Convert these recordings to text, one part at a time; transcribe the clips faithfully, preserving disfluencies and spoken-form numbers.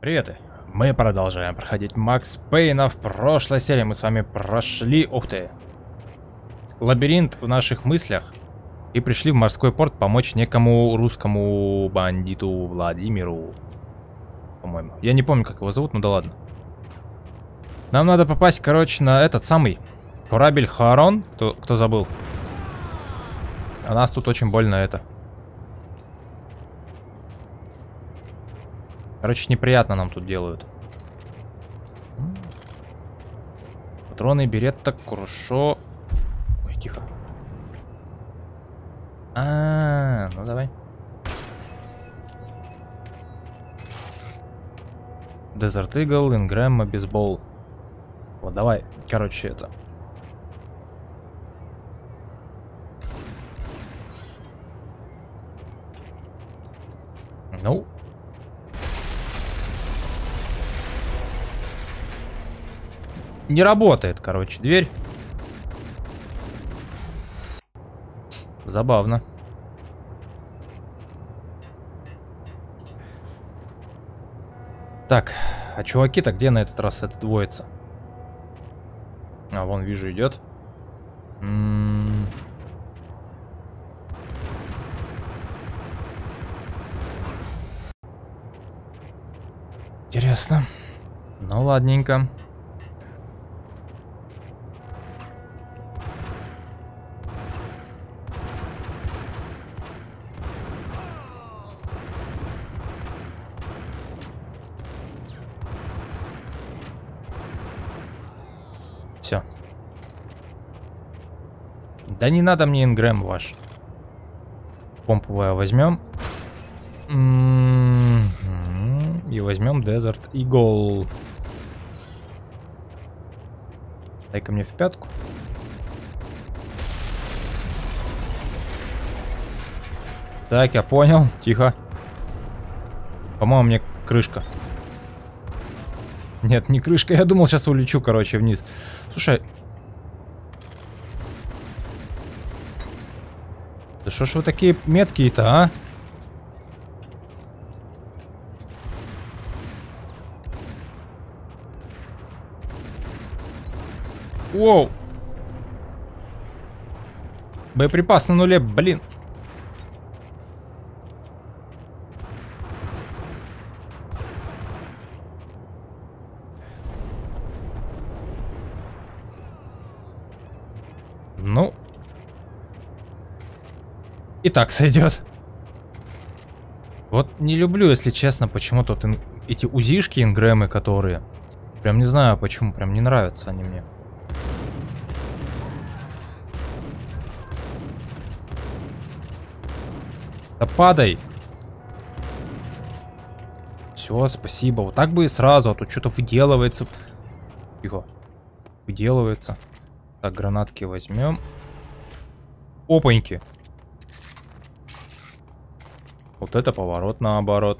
Привет! Мы продолжаем проходить Макс Пейна. В прошлой серии мы с вами прошли, ух ты, лабиринт в наших мыслях и пришли в морской порт помочь некому русскому бандиту Владимиру, по-моему. Я не помню, как его зовут, ну да ладно. Нам надо попасть, короче, на этот самый корабль Харон. Кто, кто забыл? А нас тут очень больно это. Короче, неприятно нам тут делают. Патроны, берет так хорошо. Ой, тихо. А, -а, -а ну давай. Desert Eagle, Ингрэм, бейсбол. Вот, давай, короче, это. Ну. Не работает, короче, дверь. Забавно. Так, а чуваки-то где на этот раз это двоится? А, вон, вижу, идет. М-м-м. Интересно. Ну, ладненько. Все. Да не надо мне Ингрэм ваш. Помповое возьмем. И возьмем Desert Eagle. Дай-ка мне в пятку. Так, я понял. Тихо. По-моему, мне крышка. Нет, не крышка. Я думал, сейчас улечу, короче, вниз. Слушай. Да что ж вы такие меткие-то, а? Воу. Боеприпас на нуле, блин. Ну. И так сойдет. Вот не люблю, если честно, почему тут эти узишки, ингрэмы, которые... Прям не знаю почему, прям не нравятся они мне. Да падай. Все, спасибо. Вот так бы и сразу, а тут что-то выделывается. Тихо. Выделывается. Так, гранатки возьмем. Опаньки. Вот это поворот наоборот.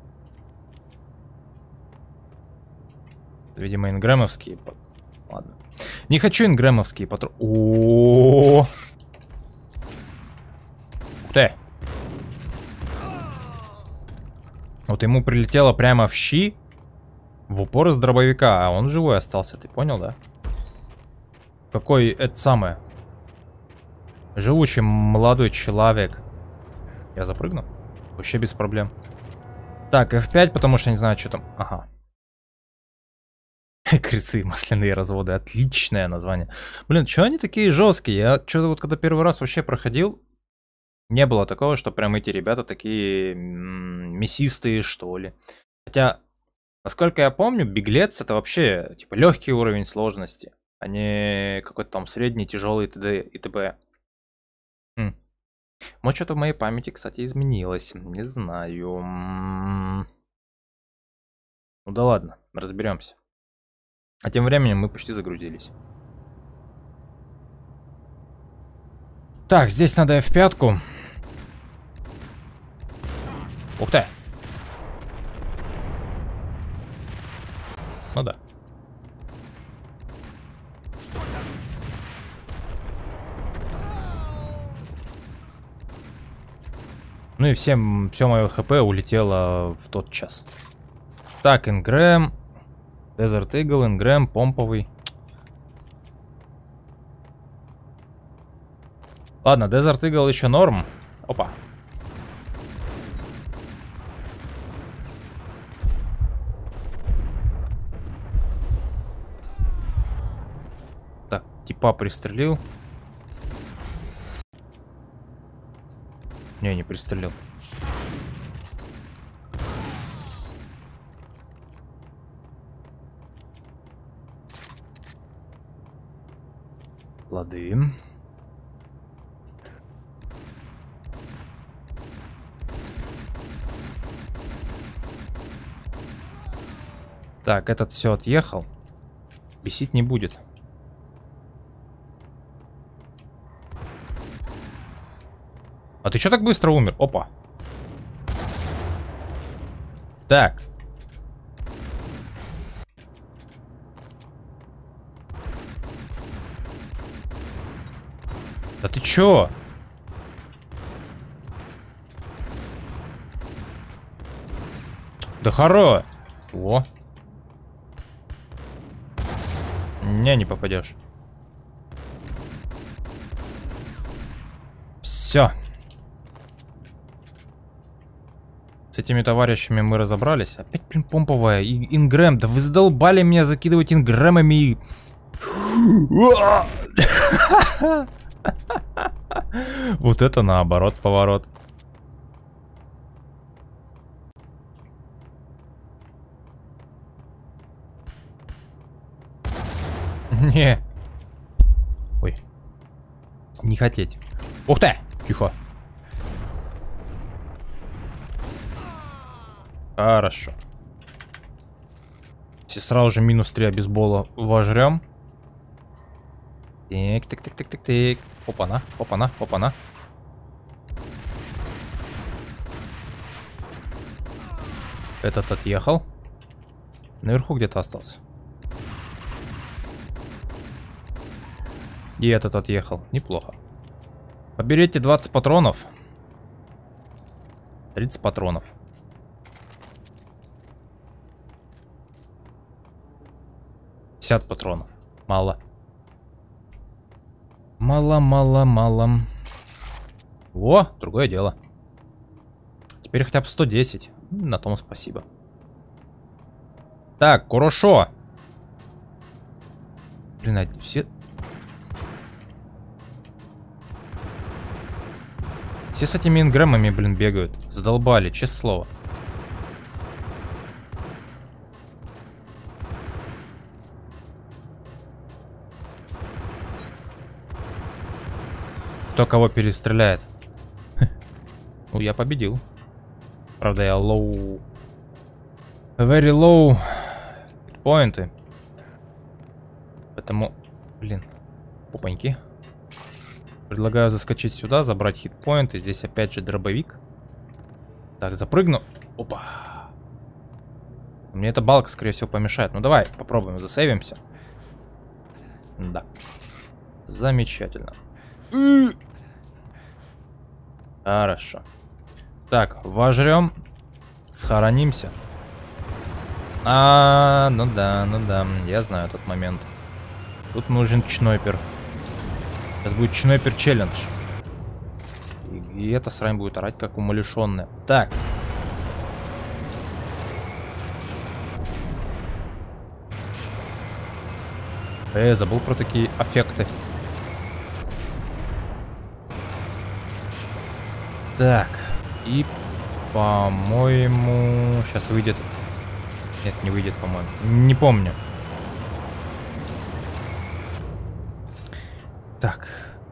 Видимо, ингрэмовские. Ладно. Не хочу ингрэмовские патроны. О-о-о! Ух ты! Вот ему прилетело прямо в щи. В упор из дробовика. А он живой остался, ты понял, да? Какой это самое? Живучий молодой человек. Я запрыгну? Вообще без проблем. Так, эф пять, потому что не знаю, что там. Ага. Крысы, масляные разводы. Отличное название. Блин, что они такие жесткие? Я что-то вот когда первый раз вообще проходил, не было такого, что прям эти ребята такие мясистые, что ли. Хотя, насколько я помню, беглец это вообще типа легкий уровень сложности, а не какой-то там средний, тяжелый т.д. и т.п. Хм. Может, что-то в моей памяти, кстати, изменилось. Не знаю. Ну да ладно, разберемся. А тем временем мы почти загрузились. Так, здесь надо эф пять. Ух ты. Ну да. Ну и всем, все мое хп улетело в тот час. Так, Ингрэм. Desert Eagle, Ингрэм, помповый. Ладно, Desert Eagle еще норм. Опа. Так, типа пристрелил. Не, не пристрелил. Лады. Так, этот все отъехал. Бесить не будет. А ты что так быстро умер? Опа. Так. Да ты чё? Да хоро. О. Не, не попадешь. Все. С этими товарищами мы разобрались. Опять, блин, помповая. И Ингрэм. Да вы задолбали меня закидывать ингрэмами. Вот это наоборот поворот. Не. Ой. Не хотеть. Ух ты! Тихо. Хорошо. Все сразу же минус три обезбола вожрем. Так, так, так, так, так, так. Опа-на, опа-на, опа-на. Этот отъехал. Наверху где-то остался. И этот отъехал. Неплохо. Поберите двадцать патронов. тридцать патронов. пятьдесят патронов. Мало. Мало, мало, мало. О, другое дело. Теперь хотя бы сто десять. На том спасибо. Так, хорошо. Блин, а все... Все с этими ингрэмами, блин, бегают. Задолбали, честное слово. Кто кого перестреляет? Ну, я победил. Правда, я low... Very low поинты. Поэтому, блин, опаньки. Предлагаю заскочить сюда, забрать хитпоинты. Здесь опять же дробовик. Так, запрыгну. Опа. Мне эта балка, скорее всего, помешает. Ну, давай попробуем, засейвимся. Да. Замечательно. Хорошо. Так, вожрем. Схоронимся. А, ну да, ну да. Я знаю этот момент. Тут нужен чнойпер. Сейчас будет чнойпер челлендж. И, и эта срань будет орать как умалишенная. Так. Э, забыл про такие эффекты. Так. И, по-моему, сейчас выйдет... Нет, не выйдет, по-моему. Не помню. Так.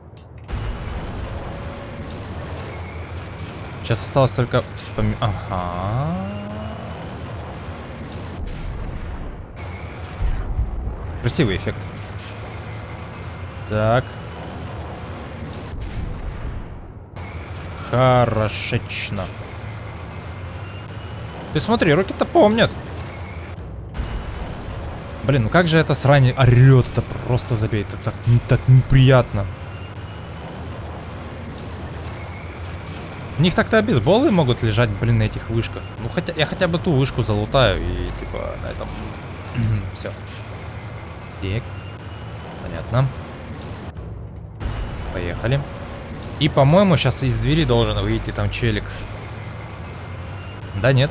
Сейчас осталось только вспомнить. Ага. Красивый эффект. Так. Хорошечно. Ты смотри, руки-то помнят. Блин, ну как же эта срань орет, это просто забей, это так, так неприятно. У них так-то бейсболы могут лежать, блин, на этих вышках. Ну, хотя я хотя бы ту вышку залутаю и, типа, на этом... Все. Так. Понятно. Поехали. И, по-моему, сейчас из двери должен выйти там челик. Да, нет?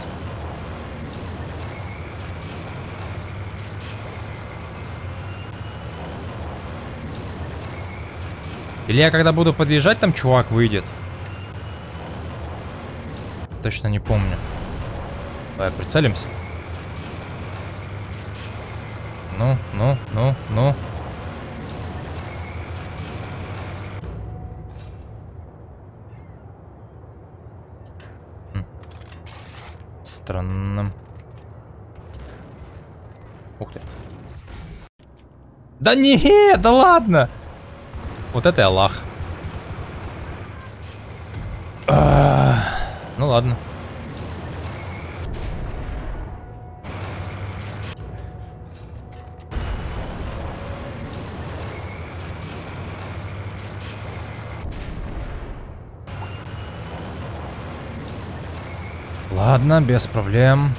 Или я когда буду подъезжать, там чувак выйдет? Точно не помню. Давай прицелимся. Ну, ну, ну, ну. Хм. Странно. Ух ты. Да не, да ладно. Вот это Аллах. А, ну ладно. Ладно, без проблем.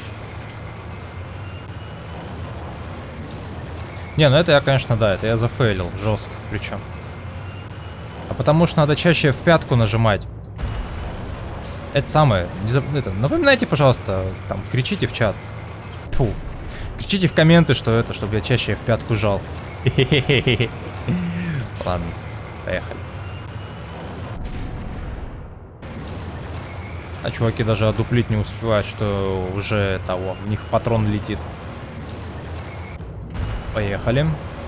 Не, ну это я, конечно, да, это я зафейлил жестко, причем. А потому что надо чаще в пятку нажимать. Это самое. Не заб... это, напоминайте, пожалуйста, там, кричите в чат. Фу. Кричите в комменты, что это, чтобы я чаще в пятку жал. Ладно, поехали. А чуваки даже одуплить не успевают, что уже того, в них патрон летит. Поехали.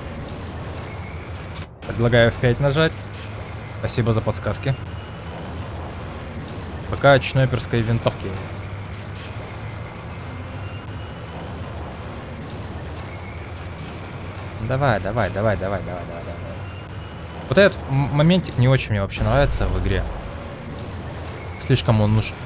Предлагаю эф пять нажать. Спасибо за подсказки. Пока снайперской винтовки. Давай, давай, давай, давай, давай, давай, давай. Вот этот моментик не очень мне вообще нравится в игре. Слишком он уж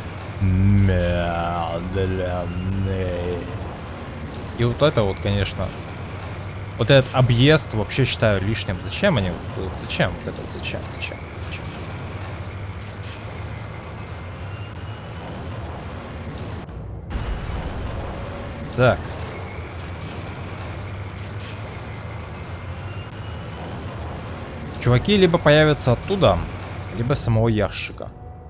медленный. И вот это вот, конечно. Вот этот объезд вообще считаю лишним. Зачем они? Вот, зачем? Вот это вот зачем? Зачем? Зачем? Так. Чуваки либо появятся оттуда, либо с самого ящика.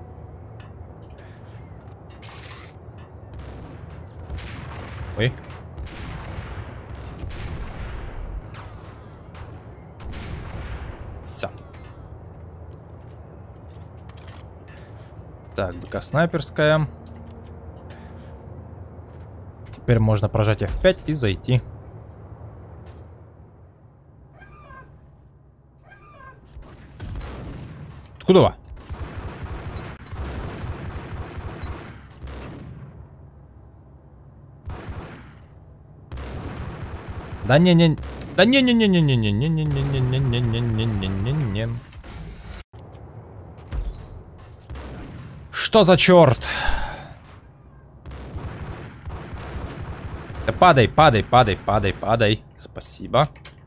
Ой. Все. Так, БК снайперская. Теперь можно прожать эф пять и зайти. Откуда? Да не не да не не не не не не не не не не не не не не не не не. Что за черт? Да падай, падай, падай, падай, падай. Спасибо.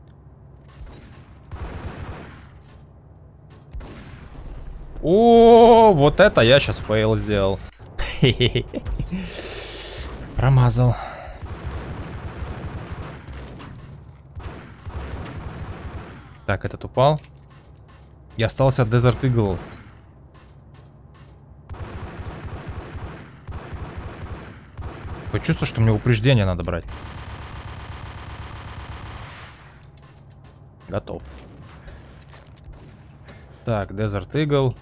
О, вот это я сейчас фейл сделал. Промазал. Так, этот упал. И остался Desert Eagle. Такое чувство, что мне упреждение надо брать. Готов. Так, Desert Eagle.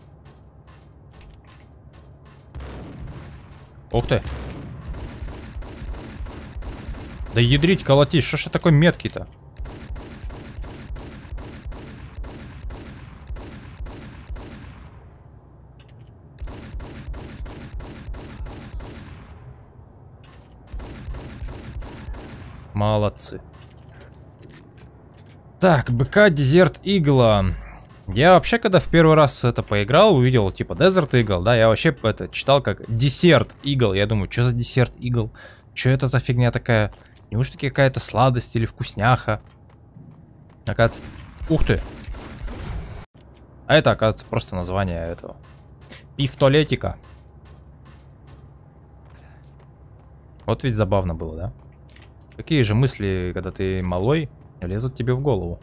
Ух ты. Да ядрить, колотить. Что ж я такой меткий-то? Молодцы. Так, БК Desert Eagle. Я вообще, когда в первый раз это поиграл, увидел типа Desert Eagle, да, я вообще это читал как Dessert Eagle. Я думаю, что за Dessert Eagle? Что это за фигня такая? Неужто какая-то сладость или вкусняха? Оказывается... Ух ты! А это, оказывается, просто название этого. Пифтолетика. Вот ведь забавно было, да? Какие же мысли, когда ты малой, лезут тебе в голову?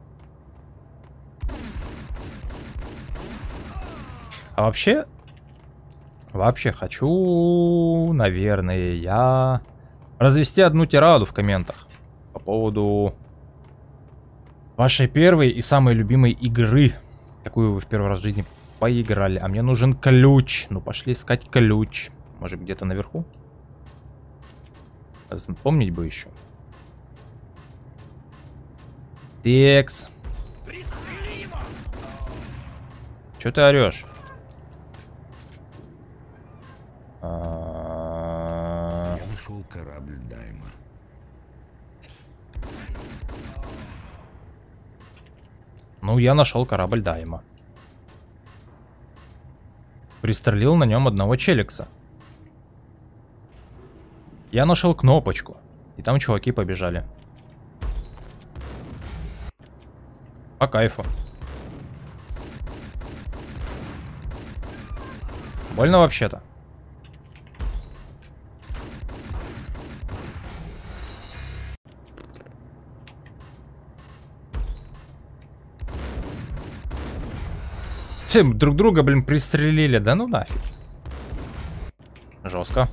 А вообще... Вообще хочу, наверное, я... развести одну тираду в комментах. По поводу... вашей первой и самой любимой игры. Какую вы в первый раз в жизни поиграли. А мне нужен ключ. Ну, пошли искать ключ. Может, где-то наверху? Помнить бы еще. Текс. Че ты орешь? Я нашел корабль Дайма. Ну, я нашел корабль Дайма. Пристрелил на нем одного челикса. Я нашел кнопочку. И там чуваки побежали. По кайфу. Больно вообще-то. Все друг друга, блин, пристрелили. Да ну нафиг. Жестко.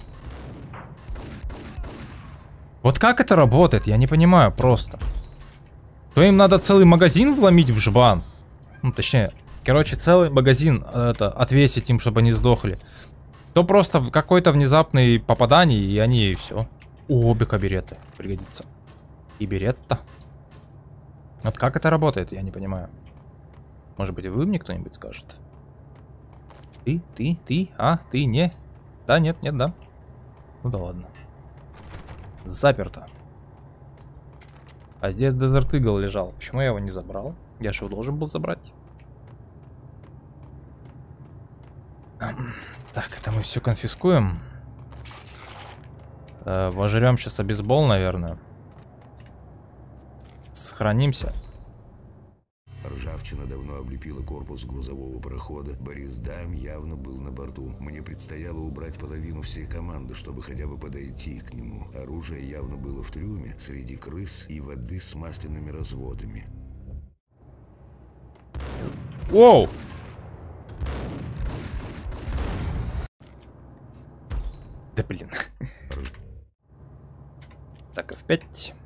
Вот как это работает, я не понимаю просто. То им надо целый магазин вломить в жбан. Ну, точнее, короче, целый магазин это, отвесить им, чтобы они сдохли. То просто какой-то внезапный попадание, и они и все. О, бека-береты пригодится. И беретта. Вот как это работает, я не понимаю. Может быть, вы мне кто-нибудь скажет? Ты, ты, ты, а, ты, не. Да, нет, нет, да. Ну да ладно. Заперто. А здесь Desert Eagle лежал. Почему я его не забрал? Я же его должен был забрать. Так, это мы все конфискуем. Э, вожрем сейчас обезбол, наверное. Сохранимся. Ржавчина давно облепила корпус грузового парохода. Борис Дайм явно был на борту. Мне предстояло убрать половину всей команды, чтобы хотя бы подойти к нему. Оружие явно было в трюме, среди крыс и воды с масляными разводами. Воу! Да блин. Так, эф пять.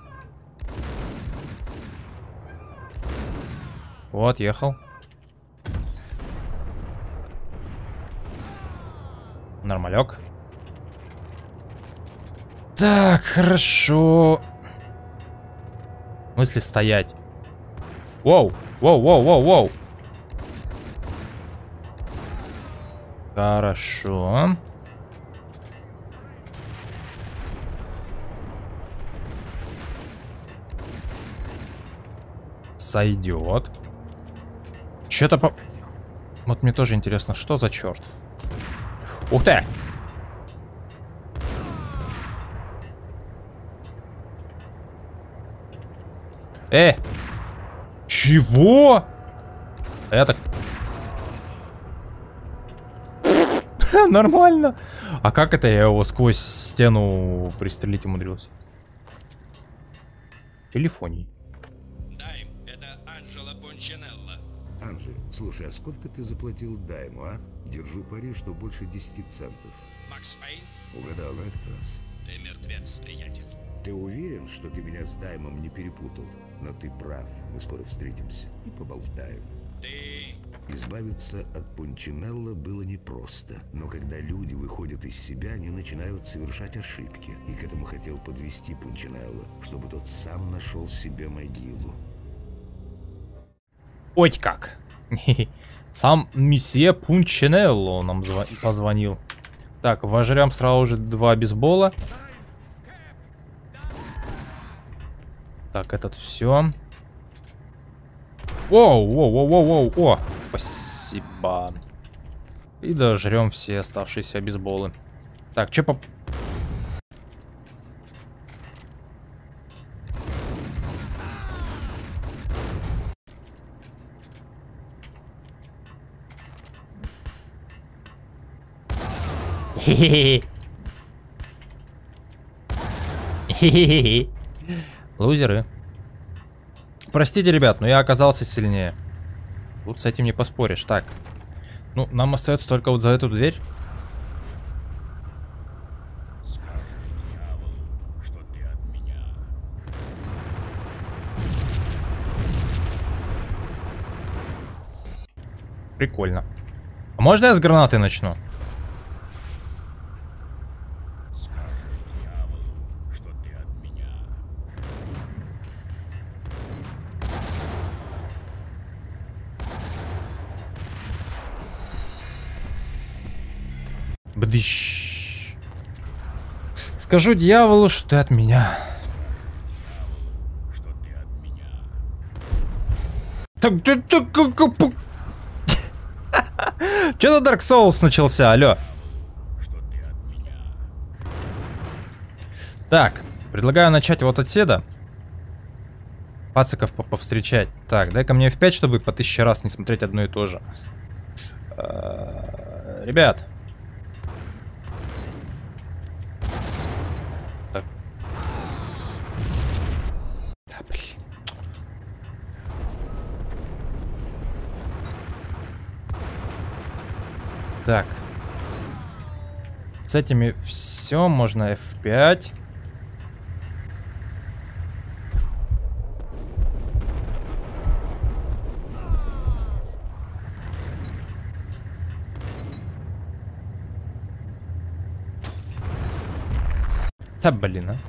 Вот, ехал. Нормалек. Так, хорошо. В смысле стоять? Воу, воу, воу, воу, воу. Хорошо. Сойдет. Что-то по... Вот мне тоже интересно, что за черт? Ух ты! Э! Чего? А я так... Нормально. А как это я его сквозь стену пристрелить умудрился? Телефоний. Дайм, это Анджело Пончинелло. Анжи, слушай, а сколько ты заплатил Дайму, а? Держу пари, что больше десяти центов. Макс Пейн, Угадал на этот раз. ты мертвец, приятель. Ты уверен, что ты меня с Даймом не перепутал? Но ты прав, мы скоро встретимся и поболтаем. Ты... Избавиться от Пончинелло было непросто, но когда люди выходят из себя, они начинают совершать ошибки. И к этому хотел подвести Пончинелло, чтобы тот сам нашел себе могилу. Ой, как. Сам месье Пунчинелло нам позвонил. Так, вожрям сразу же два бейсбола. Так, этот все. Воу, воу, воу, воу, воу, о, спасибо. И дожрем все оставшиеся бейсболы. Так, что по... Хе-хе-хе. Хе-хе-хе. Лузеры. Простите, ребят, но я оказался сильнее. Тут с этим не поспоришь. Так. Ну, нам остается только вот за эту дверь. Прикольно. А можно я с гранаты начну? Бдыщ. Скажу дьяволу, что ты от меня. Так, ты, ты, Че за Dark Souls начался, алло? Так, предлагаю начать вот отседа. Пациков повстречать. Так, дай-ка мне эф пять, чтобы по тысяче раз не смотреть одно и то же. Ребят. Так. Да, блин. Так. С этими все, можно эф пять. Да блин, а.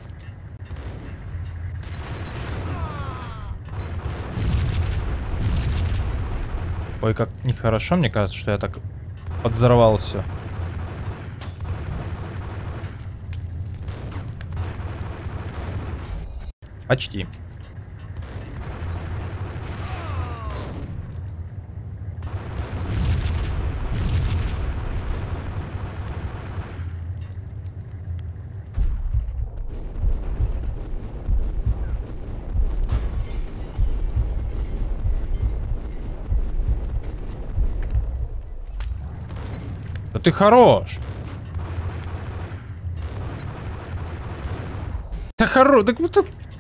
Ой, как нехорошо, мне кажется, что я так подзорвал все. Почти. Да ты хорош. Да хорош. Так вот.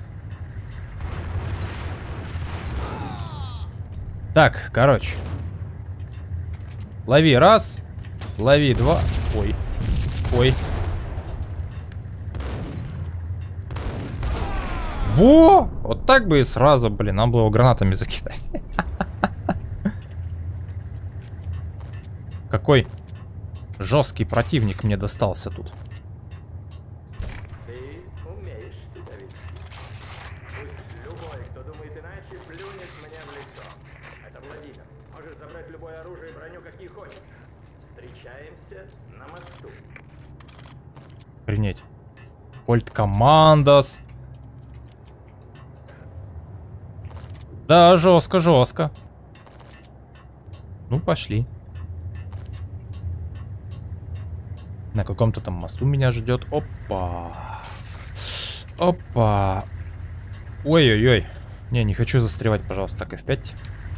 Так, короче. Лови раз. Лови два. Ой. Ой. Во! Вот так бы и сразу, блин, надо было его гранатами закидать. Какой жесткий противник мне достался тут. Ты умеешь себя вести. Пусть любой, кто думает иначе, плюнет мне в лицо. Это Владимир. Можешь забрать любое оружие и броню, какие хочешь. Встречаемся на мосту. Принять. Кольт Командос. Да, жестко, жестко. Ну, пошли. На каком-то там мосту меня ждет. Опа. Опа. Ой-ой-ой. Не, не хочу застревать, пожалуйста. Так, эф пять.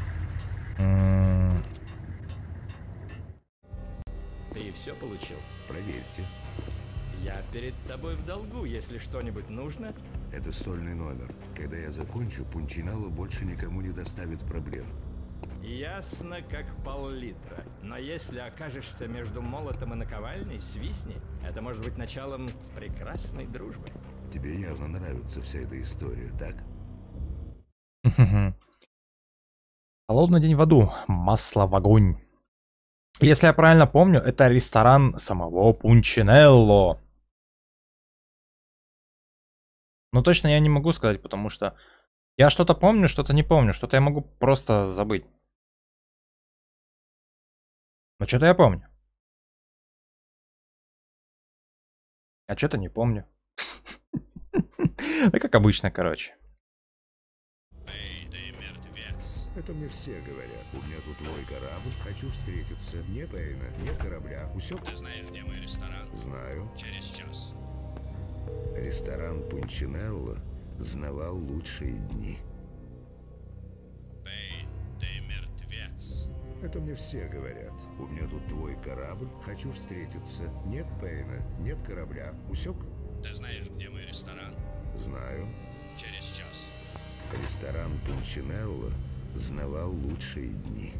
М-м. Ты все получил? Проверьте. Я перед тобой в долгу, если что-нибудь нужно. Это сольный номер. Когда я закончу, Пунчинало больше никому не доставит проблем. Ясно, как пол-литра. Но если окажешься между молотом и наковальней, свистни. Это может быть началом прекрасной дружбы. Тебе явно нравится вся эта история, так? Холодный день в аду. Масло в огонь. Если я правильно помню, это ресторан самого Пунчинелло. Но точно я не могу сказать, потому что я что-то помню, что-то не помню, что-то я могу просто забыть. Но что-то я помню. А что-то не помню. Да как обычно, короче. Эй, ты мертвец. Это мне все говорят. У меня тут твой корабль, хочу встретиться. Нет Эйна, нет корабля. Усё? Ты знаешь, где мой ресторан? Знаю. Через час. Ресторан Пунчинелло знавал лучшие дни. Пейн, ты мертвец. Это мне все говорят. У меня тут твой корабль, хочу встретиться. Нет Пейна, нет корабля. Усек? Ты знаешь, где мой ресторан? Знаю. Через час. Ресторан Пунчинелло знавал лучшие дни.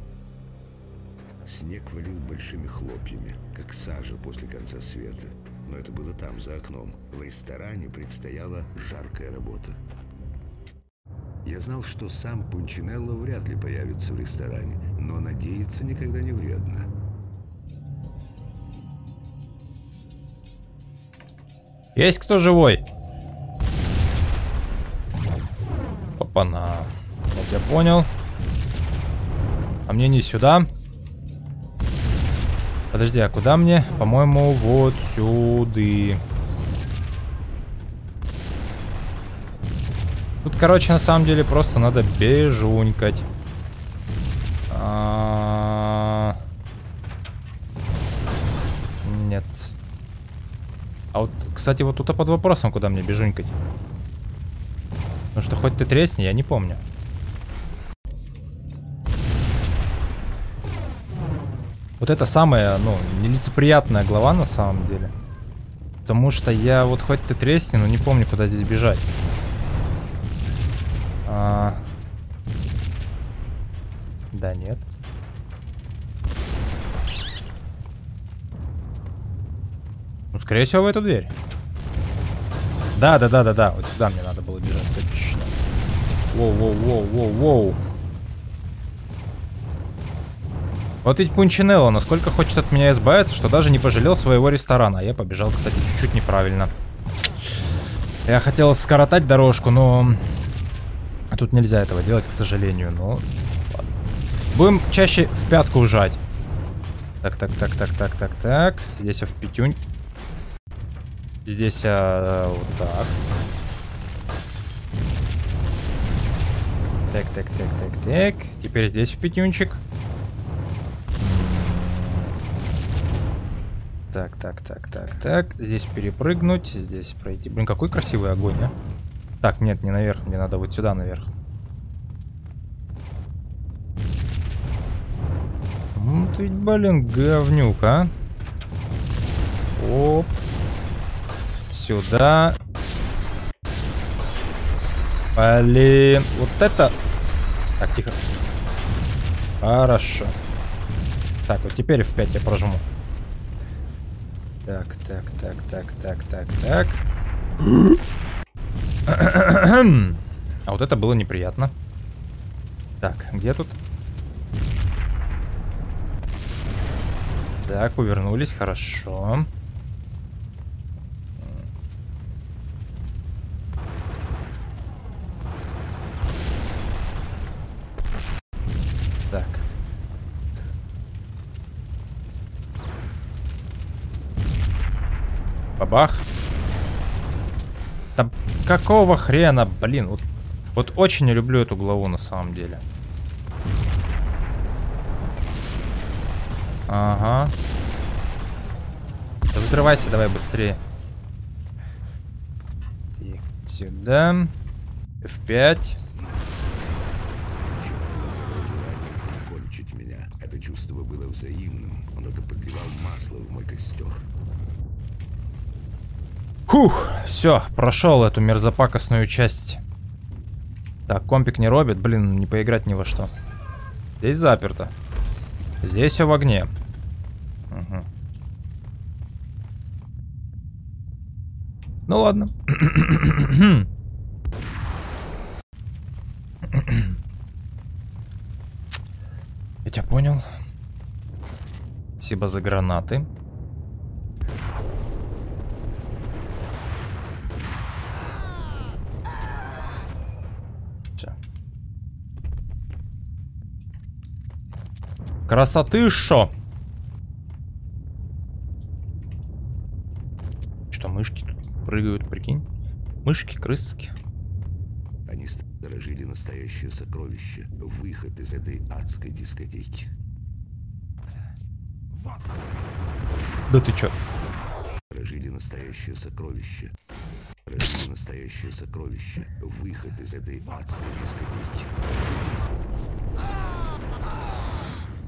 Снег валил большими хлопьями, как сажа после конца света. Но это было там, за окном. В ресторане предстояла жаркая работа. Я знал, что сам Пунчинелло вряд ли появится в ресторане, но надеяться никогда не вредно. Есть кто живой? Опа-на. Я тебя понял. А мне не сюда. Подожди, а куда мне? По-моему, вот сюда. Тут, короче, на самом деле просто надо бежунькать. А... Нет. А вот, кстати, вот тут под вопросом, куда мне бежунькать. Потому что хоть ты тресни, я не помню. Вот это самая, ну, нелицеприятная глава на самом деле. Потому что я вот хоть ты тресни, но не помню, куда здесь бежать. А... Да, нет. Ну, скорее всего, в эту дверь. Да, да, да, да, да. Вот сюда мне надо было бежать. Точно. Воу, воу, воу, воу, воу. Вот ведь Пунчинелло насколько хочет от меня избавиться, что даже не пожалел своего ресторана. А я побежал, кстати, чуть-чуть неправильно. Я хотел скоротать дорожку, но... Тут нельзя этого делать, к сожалению. Но... Ладно. Будем чаще в пятку ужать. Так, так, так, так, так, так, так. Здесь я в пятюнь. Здесь а, вот так. Так, так, так, так, так. Теперь здесь в пятюнчик. Так, так, так, так, так. Здесь перепрыгнуть, здесь пройти. Блин, какой красивый огонь, а? Так, нет, не наверх, мне надо вот сюда наверх. Ну ты, блин, говнюк, а? Оп. Сюда. Блин, вот это... Так, тихо. Хорошо. Так, вот теперь в пять я прожму. Так, так, так, так, так, так, так. А вот это было неприятно. Так, где тут? Так, увернулись, хорошо. Так. Бабах. Да какого хрена, блин, вот, вот очень не люблю эту главу на самом деле. Ага. Да взрывайся давай быстрее. Так, сюда. эф пять. Кончить меня. Это чувство было взаимным. Он только подливал масло в мой костер. Фух, все, прошел эту мерзопакостную часть. Так, компик не робит, блин, не поиграть ни во что. Здесь заперто. Здесь все в огне. Угу. Ну ладно. Я тебя понял. Спасибо за гранаты. Красоты шо? Что, мышки тут прыгают, прикинь? Мышки, крыски. Они сторожили настоящее сокровище. Выход из этой адской дискотеки. Да ты чё? Сторожили настоящее сокровище. Сторожили настоящее сокровище. Выход из этой адской дискотеки.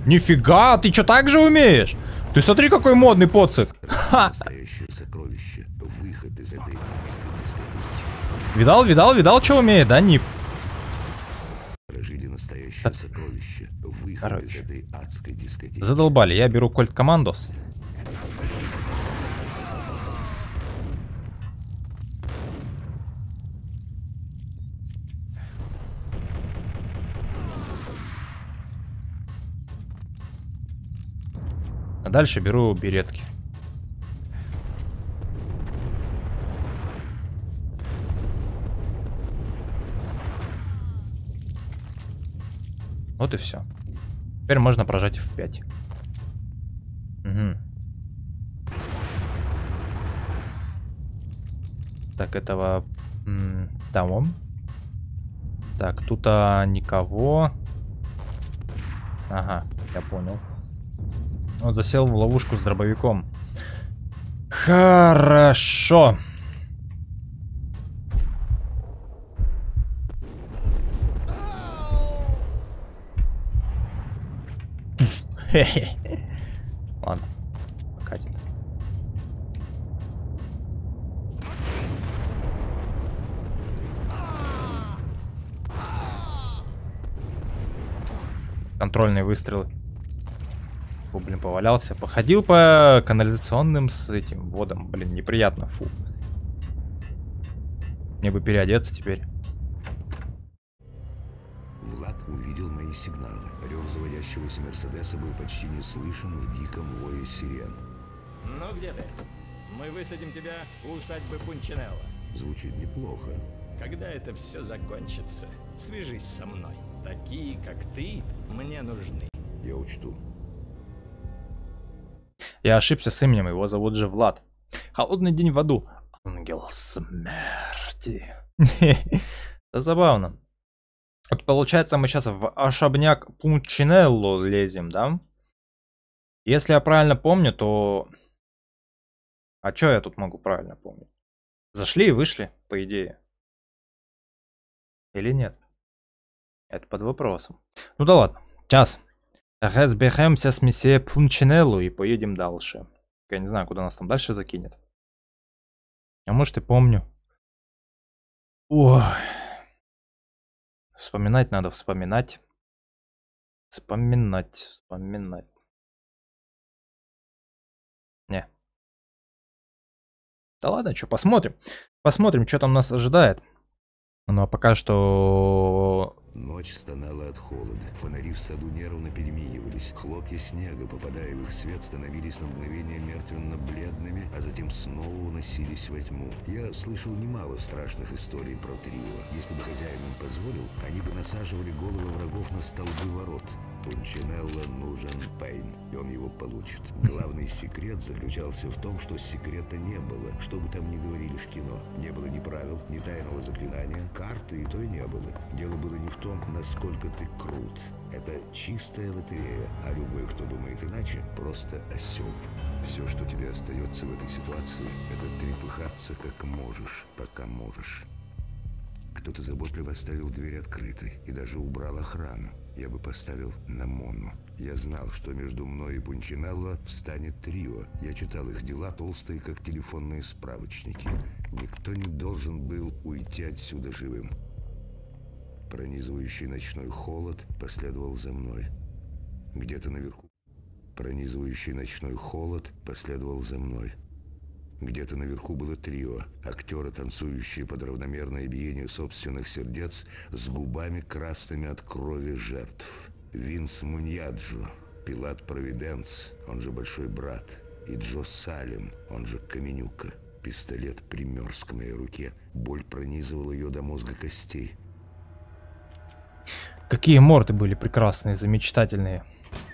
Нифига, ты что, так же умеешь? Ты смотри, какой модный поцик. Ха. Настоящее сокровище. Выход из этой... Видал, видал, видал, что умеет, да, Нип? Прожили настоящее да. сокровище. Выход Короче. из этой адской дискотеки. Задолбали, я беру Кольт Командос. А дальше беру беретки. Вот и все. Теперь можно прожать эф пять. Угу. Так, этого... Там он. Так, тут а, никого. Ага, я понял. Он засел в ловушку с дробовиком. Хорошо. Ладно, покатит. Контрольные выстрелы. Фу, блин, повалялся. Походил по канализационным с этим водом. Блин, неприятно, фу. Мне бы переодеться теперь. Влад увидел мои сигналы. Рев заводящегося Мерседеса был почти не слышен в диком вое сирен. Ну где ты? Мы высадим тебя у усадьбы Пунчинелло. Звучит неплохо. Когда это все закончится, свяжись со мной. Такие, как ты, мне нужны. Я учту. Я ошибся с именем, его зовут же Влад. Холодный день в аду. Ангел смерти. Это забавно. Вот получается, мы сейчас в особняк Пунчинелло лезем, да? Если я правильно помню, то... А что я тут могу правильно помнить? Зашли и вышли, по идее. Или нет? Это под вопросом. Ну да ладно. Сейчас. Разберемся с месье Пунчинелло и поедем дальше. Я не знаю, куда нас там дальше закинет. А может и помню. Ой. Вспоминать надо, вспоминать. Вспоминать, вспоминать. Не. Да ладно, что, посмотрим. Посмотрим, что там нас ожидает. Ну а пока что... Ночь стонала от холода. Фонари в саду нервно перемигивались. Хлопья снега, попадая в их свет, становились на мгновение мертвенно-бледными, а затем снова уносились во тьму. Я слышал немало страшных историй про трио. Если бы хозяин им позволил, они бы насаживали головы врагов на столбы ворот. Пунчинелло нужен Пейн, и он его получит. Главный секрет заключался в том, что секрета не было. Что бы там ни говорили в кино. Не было ни правил, ни тайного заклинания, карты и то и не было. Дело было не в том, насколько ты крут. Это чистая лотерея, а любой, кто думает иначе, просто осел. Все, что тебе остается в этой ситуации, это трепыхаться как можешь, пока можешь. Кто-то заботливо оставил дверь открытой и даже убрал охрану. Я бы поставил на Мону. Я знал, что между мной и Пунчинелло встанет трио. Я читал их дела, толстые, как телефонные справочники. Никто не должен был уйти отсюда живым. Пронизывающий ночной холод последовал за мной. Где-то наверху. Пронизывающий ночной холод последовал за мной. Где-то наверху было трио, актеры, танцующие под равномерное биение собственных сердец с губами красными от крови жертв. Винс Муньяджо, Пилат Провиденс, он же Большой Брат, и Джо Салем, он же Каменюка. Пистолет примерз к моей руке, боль пронизывала ее до мозга костей. Какие морды были прекрасные, замечательные.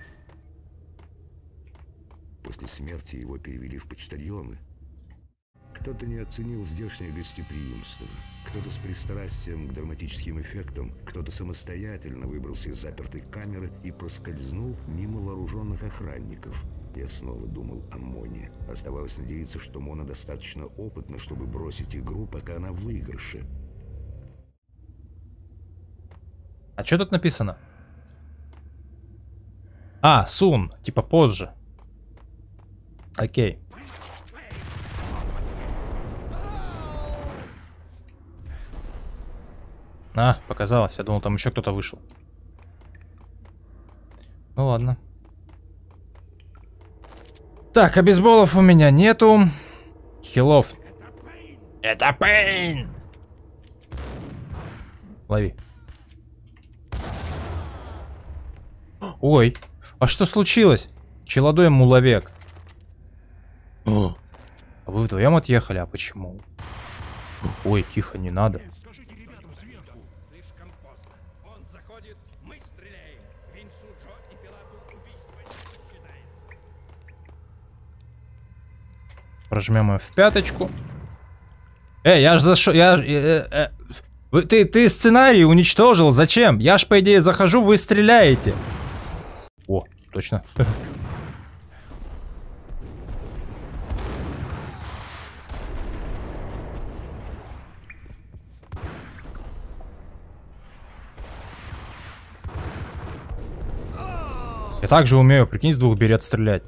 После смерти его перевели в почтальоны. Кто-то не оценил здешнее гостеприимство, кто-то с пристрастием к драматическим эффектам, кто-то самостоятельно выбрался из запертой камеры и проскользнул мимо вооруженных охранников. Я снова думал о Моне. Оставалось надеяться, что Мона достаточно опытна, чтобы бросить игру, пока она в выигрыше. А что тут написано? А, soon. Типа позже. Окей. А, показалось. Я думал, там еще кто-то вышел. Ну ладно. Так, а бейсболов у меня нету. Хилов. Это Пейн! Лови. Ой, а что случилось? Челодой муловек. О, а вы вдвоем отъехали, а почему? Ой, тихо, не надо. Слишком поздно. Он заходит, мы стреляем. Винсу, Джо и Пилату убийство не считается. Прожмем ее в пяточку. Эй, я ж зашел. Я ж. Э, э, вы, ты, ты сценарий уничтожил. Зачем? Я ж, по идее, захожу, вы стреляете. О, точно. Я также умею, прикинь, с двух берет стрелять.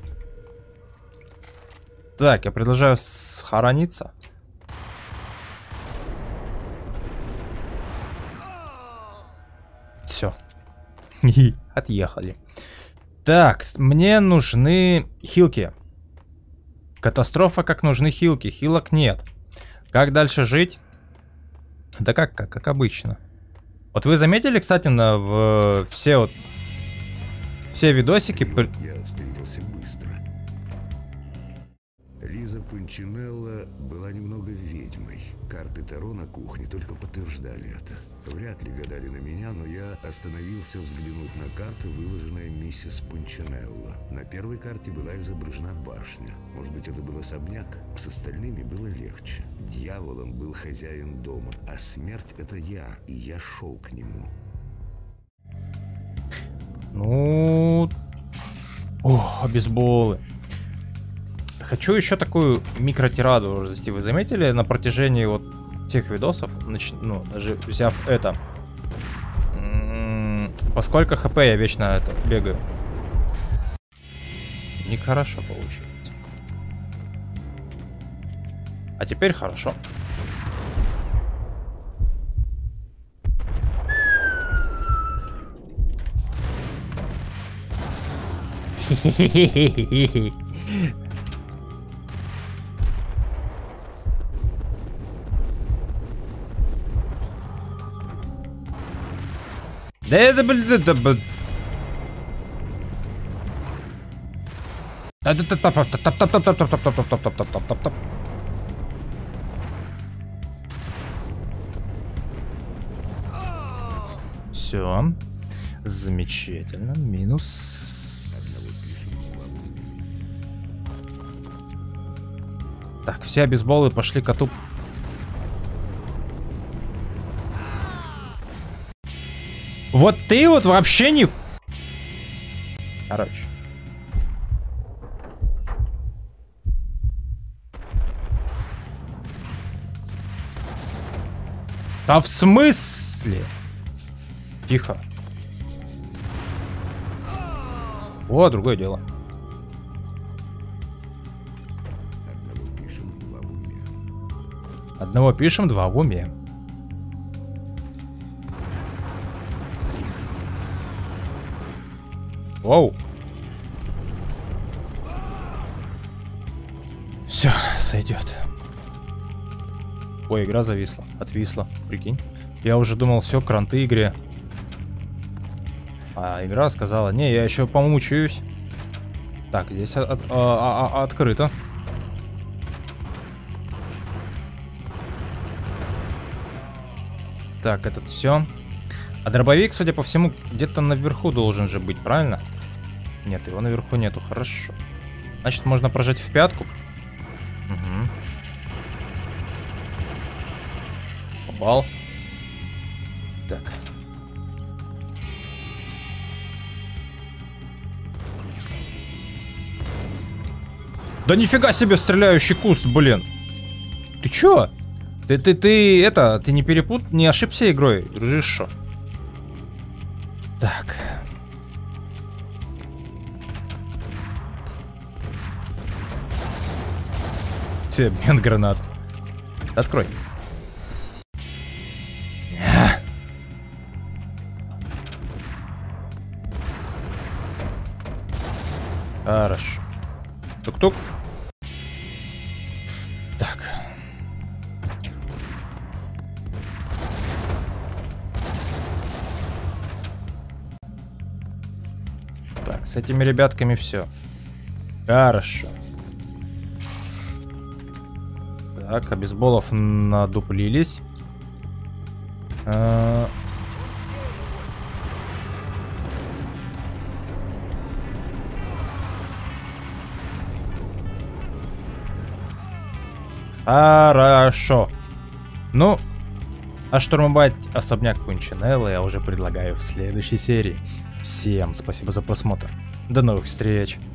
Так, я предлагаю схорониться. Все. Отъехали. Так, мне нужны хилки. Катастрофа, как нужны хилки. Хилок нет. Как дальше жить? Да как, как, как обычно. Вот вы заметили, кстати, на в, все вот все видосики. Я встретился быстро. Лиза Пунчинелла была немного ведьмой. Карты Таро на кухне только подтверждали это. Вряд ли гадали на меня, но я остановился взглянуть на карты, выложенные миссис Пунчинелла. На первой карте была изображена башня. Может быть, это был особняк? С остальными было легче. Дьяволом был хозяин дома, а смерть — это я, и я шел к нему. Ну... Ох, бейсболы. Хочу еще такую микротираду развести. Вы заметили на протяжении вот тех видосов, нач... ну, даже взяв это, м-м, поскольку хп я вечно это бегаю. Нехорошо получилось. А теперь хорошо. Хе-хе-хе-хе-хе. Да это, блин, это, блин. Все. Замечательно. Минус. Так, все бейсболы пошли коту. Вот ты вот вообще не... Короче. Да в смысле? Тихо. О, другое дело. Одного пишем, два в уме. Одного пишем, два в уме. Воу. Все, сойдет. Ой, игра зависла. Отвисла. Прикинь. Я уже думал, все, кранты игре. А игра сказала, не, я еще помучаюсь. Так, здесь от, от, а, а, открыто. Так, этот все. А дробовик, судя по всему, где-то наверху должен же быть, правильно? Нет, его наверху нету, хорошо. Значит, можно прожать в пятку. Угу. Попал. Так. Да нифига себе стреляющий куст, блин. Ты чё? Ты, ты, ты, это, ты не перепут, не ошибся игрой, дружище. Так. Все, обмен гранат. Открой. Хорошо. Тук-тук. Так. Так, с этими ребятками все. Хорошо. Так, обезболов надуплились. А... Хорошо. Ну, а штурмовать особняк Пунчинелло я уже предлагаю в следующей серии. Всем спасибо за просмотр. До новых встреч.